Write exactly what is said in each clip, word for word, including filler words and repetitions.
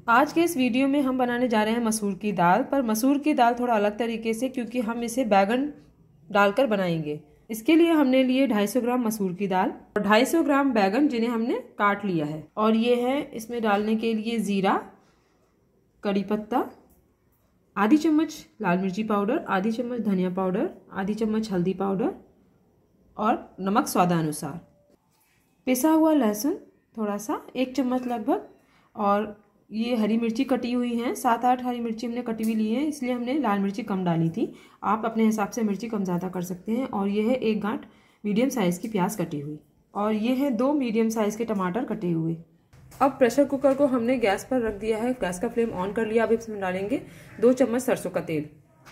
आज के इस वीडियो में हम बनाने जा रहे हैं मसूर की दाल। पर मसूर की दाल थोड़ा अलग तरीके से, क्योंकि हम इसे बैगन डालकर बनाएंगे। इसके लिए हमने लिए ढाई सौ ग्राम मसूर की दाल और ढाई सौ ग्राम बैगन, जिन्हें हमने काट लिया है। और ये है इसमें डालने के लिए जीरा, कड़ी पत्ता, आधी चम्मच लाल मिर्ची पाउडर, आधी चम्मच धनिया पाउडर, आधी चम्मच हल्दी पाउडर और नमक स्वादानुसार। पिसा हुआ लहसुन थोड़ा सा, एक चम्मच लगभग। और ये हरी मिर्ची कटी हुई हैं, सात आठ हरी मिर्ची हमने कटी हुई ली है, इसलिए हमने लाल मिर्ची कम डाली थी। आप अपने हिसाब से मिर्ची कम ज़्यादा कर सकते हैं। और ये है एक गांठ मीडियम साइज़ की प्याज कटी हुई, और ये है दो मीडियम साइज़ के टमाटर कटे हुए। अब प्रेशर कुकर को हमने गैस पर रख दिया है, गैस का फ्लेम ऑन कर लिया। अब इसमें डालेंगे दो चम्मच सरसों का तेल।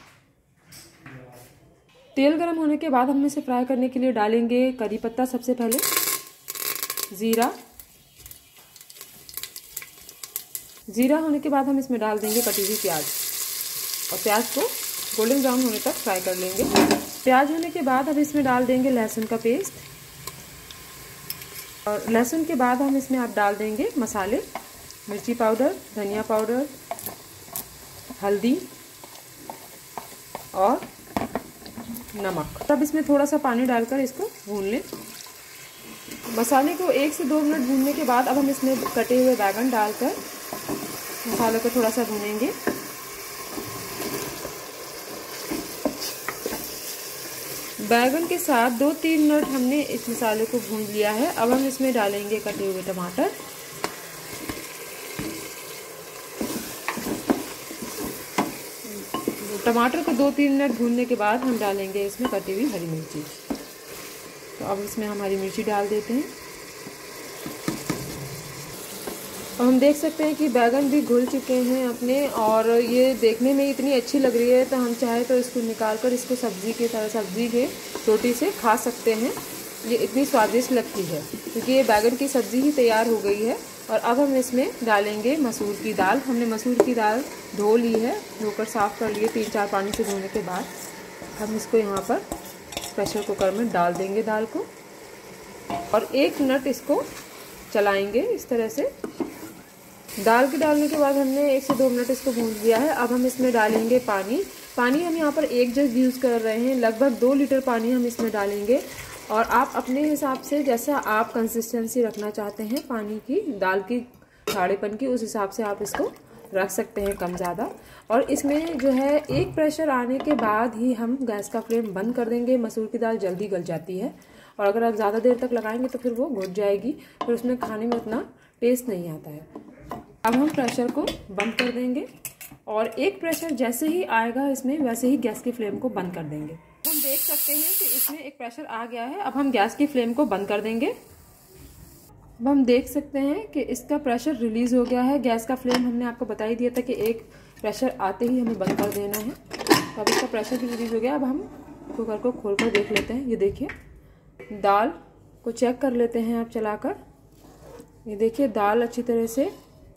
तेल गर्म होने के बाद हम इसे फ्राई करने के लिए डालेंगे करी पत्ता सबसे पहले, ज़ीरा। ज़ीरा होने के बाद हम इसमें डाल देंगे कटी हुई प्याज, और प्याज को गोल्डन ब्राउन होने तक फ्राई कर लेंगे। प्याज होने के बाद अब इसमें डाल देंगे लहसुन का पेस्ट, और लहसुन के बाद हम इसमें आप डाल देंगे मसाले, मिर्ची पाउडर, धनिया पाउडर, हल्दी और नमक। तब इसमें थोड़ा सा पानी डालकर इसको भून लें। मसाले को एक से दो मिनट भूनने के बाद अब हम इसमें कटे हुए बैगन डालकर मसाले को थोड़ा सा भूनेंगे। बैगन के साथ दो तीन मिनट हमने इस मसाले को भून लिया है। अब हम इसमें डालेंगे कटे हुए टमाटर, टमाटर को दो तीन मिनट भूनने के बाद हम डालेंगे इसमें कटी हुई हरी मिर्ची। तो अब इसमें हम हरी मिर्ची डाल देते हैं। अब हम देख सकते हैं कि बैगन भी घुल चुके हैं अपने, और ये देखने में इतनी अच्छी लग रही है, तो हम चाहे तो इसको निकाल कर इसको सब्जी के तरह सब्जी के रोटी से खा सकते हैं। ये इतनी स्वादिष्ट लगती है, क्योंकि ये बैगन की सब्जी ही तैयार हो गई है। और अब हम इसमें डालेंगे मसूर की दाल। हमने मसूर की दाल धो ली है, धोकर साफ़ कर लिए तीन चार पानी से धोने के बाद। हम इसको यहाँ पर प्रेशर कुकर में डाल देंगे दाल को, और एक मिनट इसको चलाएंगे इस तरह से। दाल के डालने के बाद हमने एक से दो मिनट इसको भून लिया है। अब हम इसमें डालेंगे पानी। पानी हम यहाँ पर एक जग यूज़ कर रहे हैं, लगभग दो लीटर पानी हम इसमें डालेंगे। और आप अपने हिसाब से जैसा आप कंसिस्टेंसी रखना चाहते हैं पानी की, दाल की गाढ़ेपन की, उस हिसाब से आप इसको रख सकते हैं कम ज़्यादा। और इसमें जो है एक प्रेशर आने के बाद ही हम गैस का फ्लेम बंद कर देंगे। मसूर की दाल जल्दी गल जाती है, और अगर आप ज़्यादा देर तक लगाएंगे तो फिर वो घुट जाएगी, फिर उसमें खाने में उतना टेस्ट नहीं आता है। अब हम प्रेशर को बंद कर देंगे, और एक प्रेशर जैसे ही आएगा इसमें, वैसे ही गैस की फ्लेम को बंद कर देंगे। हम देख सकते हैं कि इसमें एक प्रेशर आ गया है। अब हम गैस की फ्लेम को बंद कर देंगे। अब हम देख सकते हैं कि इसका प्रेशर रिलीज़ हो गया है। गैस का फ्लेम हमने आपको बता ही दिया था कि एक प्रेशर आते ही हमें बंद कर देना है। तो अब इसका प्रेशर भी रिलीज़ हो गया। अब हम कुकर को खोल कर देख लेते हैं। ये देखिए, दाल को चेक कर लेते हैं आप चलाकर। ये देखिए, दाल अच्छी तरह से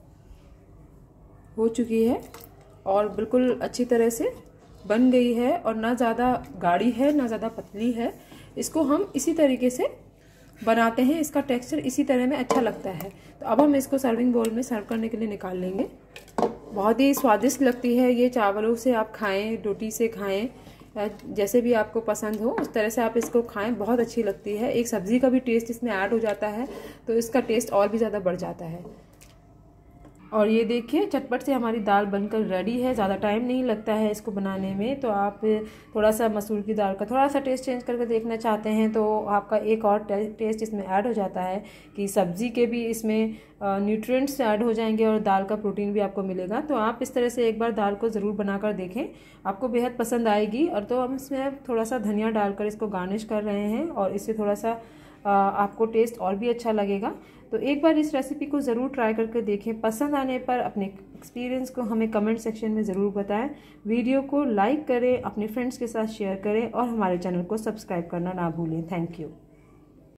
हो चुकी है और बिल्कुल अच्छी तरह से बन गई है, और ना ज़्यादा गाढ़ी है ना ज़्यादा पतली है। इसको हम इसी तरीके से बनाते हैं, इसका टेक्सचर इसी तरह में अच्छा लगता है। तो अब हम इसको सर्विंग बोल में सर्व करने के लिए निकाल लेंगे। बहुत ही स्वादिष्ट लगती है ये। चावलों से आप खाएं, रोटी से खाएं, जैसे भी आपको पसंद हो उस तरह से आप इसको खाएं, बहुत अच्छी लगती है। एक सब्जी का भी टेस्ट इसमें ऐड हो जाता है, तो इसका टेस्ट और भी ज़्यादा बढ़ जाता है। और ये देखिए, चटपट से हमारी दाल बनकर रेडी है। ज़्यादा टाइम नहीं लगता है इसको बनाने में। तो आप थोड़ा सा मसूर की दाल का थोड़ा सा टेस्ट चेंज करके देखना चाहते हैं, तो आपका एक और टेस्ट इसमें ऐड हो जाता है कि सब्ज़ी के भी इसमें न्यूट्रिएंट्स ऐड हो जाएंगे, और दाल का प्रोटीन भी आपको मिलेगा। तो आप इस तरह से एक बार दाल को ज़रूर बनाकर देखें, आपको बेहद पसंद आएगी। और तो हम इसमें थोड़ा सा धनिया डालकर इसको गार्निश कर रहे हैं, और इससे थोड़ा सा आपको टेस्ट और भी अच्छा लगेगा। तो एक बार इस रेसिपी को ज़रूर ट्राई करके देखें। पसंद आने पर अपने एक्सपीरियंस को हमें कमेंट सेक्शन में ज़रूर बताएं। वीडियो को लाइक करें, अपने फ्रेंड्स के साथ शेयर करें, और हमारे चैनल को सब्सक्राइब करना ना भूलें। Thank you.